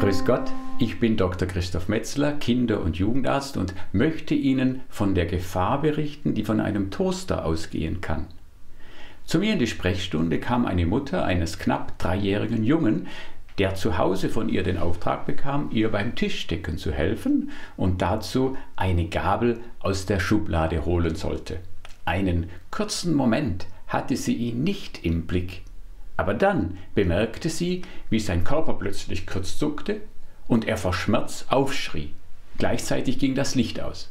Grüß Gott, ich bin Dr. Christoph Metzler, Kinder- und Jugendarzt und möchte Ihnen von der Gefahr berichten, die von einem Toaster ausgehen kann. Zu mir in die Sprechstunde kam eine Mutter eines knapp 3-jährigen Jungen, der zu Hause von ihr den Auftrag bekam, ihr beim Tischdecken zu helfen und dazu eine Gabel aus der Schublade holen sollte. Einen kurzen Moment hatte sie ihn nicht im Blick. Aber dann bemerkte sie, wie sein Körper plötzlich kurz zuckte und er vor Schmerz aufschrie. Gleichzeitig ging das Licht aus.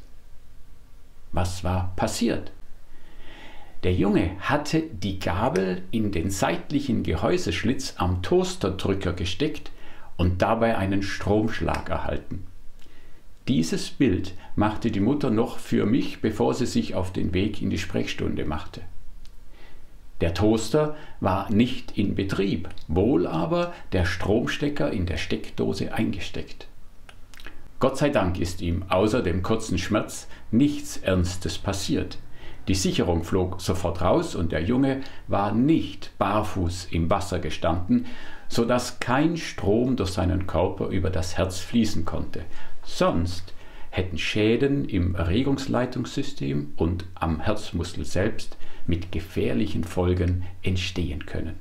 Was war passiert? Der Junge hatte die Gabel in den seitlichen Gehäuseschlitz am Toasterdrücker gesteckt und dabei einen Stromschlag erhalten. Dieses Bild machte die Mutter noch für mich, bevor sie sich auf den Weg in die Sprechstunde machte. Der Toaster war nicht in Betrieb, wohl aber der Stromstecker in der Steckdose eingesteckt. Gott sei Dank ist ihm außer dem kurzen Schmerz nichts Ernstes passiert. Die Sicherung flog sofort raus und der Junge war nicht barfuß im Wasser gestanden, sodass kein Strom durch seinen Körper über das Herz fließen konnte. Sonst hätten Schäden im Erregungsleitungssystem und am Herzmuskel selbst mit gefährlichen Folgen entstehen können.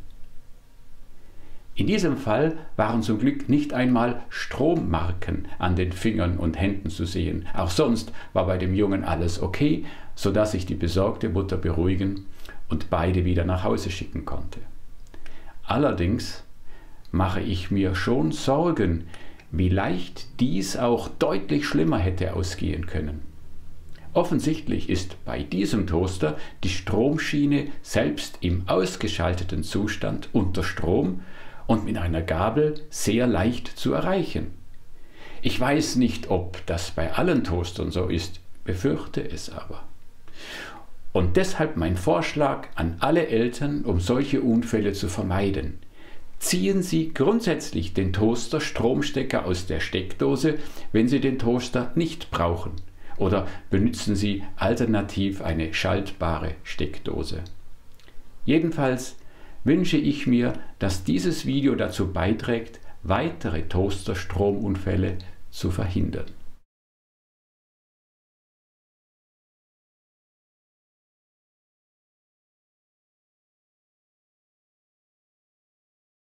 In diesem Fall waren zum Glück nicht einmal Strommarken an den Fingern und Händen zu sehen. Auch sonst war bei dem Jungen alles okay, sodass ich die besorgte Mutter beruhigen und beide wieder nach Hause schicken konnte. Allerdings mache ich mir schon Sorgen, wie leicht dies auch deutlich schlimmer hätte ausgehen können. Offensichtlich ist bei diesem Toaster die Stromschiene selbst im ausgeschalteten Zustand unter Strom und mit einer Gabel sehr leicht zu erreichen. Ich weiß nicht, ob das bei allen Toastern so ist, befürchte es aber. Und deshalb mein Vorschlag an alle Eltern, um solche Unfälle zu vermeiden. Ziehen Sie grundsätzlich den Toaster-Stromstecker aus der Steckdose, wenn Sie den Toaster nicht brauchen. Oder benutzen Sie alternativ eine schaltbare Steckdose. Jedenfalls wünsche ich mir, dass dieses Video dazu beiträgt, weitere Toaster-Stromunfälle zu verhindern.